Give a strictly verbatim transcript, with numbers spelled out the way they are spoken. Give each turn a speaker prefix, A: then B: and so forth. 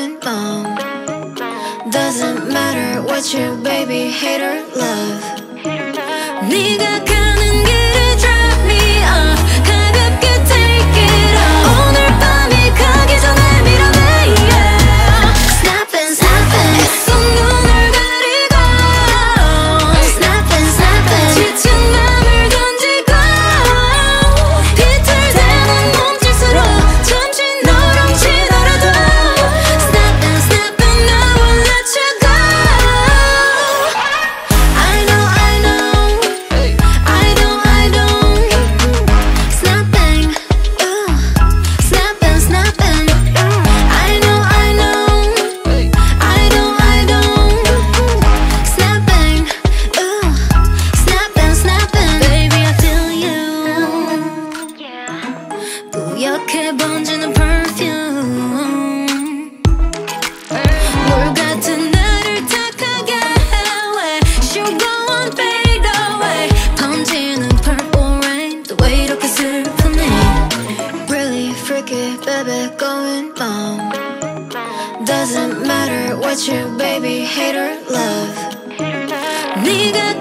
A: going bomb. Doesn't matter what you baby hate or love. 네가 가는 길에 drop me off. 가볍게 take it off. 오늘 밤이 가기 전에 밀어내 yeah. Snapping snapping 손 눈을 가리고 Snapping snapping 지친 맘을 던지고 비틀대는 몸짓으로 잠시 너랑 치더라도 Snapping snapping I won't let you go. I know I know I don't I don't Snapping ooh Snapping snapping I know I know I don't I don't Snapping ooh Snapping snapping Baby I feel you 뿌옇게 번지는 perfume 물 같은 나를 탁하게 해 Sugar won't fade away 번지는 purple rain 또 왜 이렇게 슬프니 Really freaky baby going bomb Doesn't matter what you baby hate or love 네가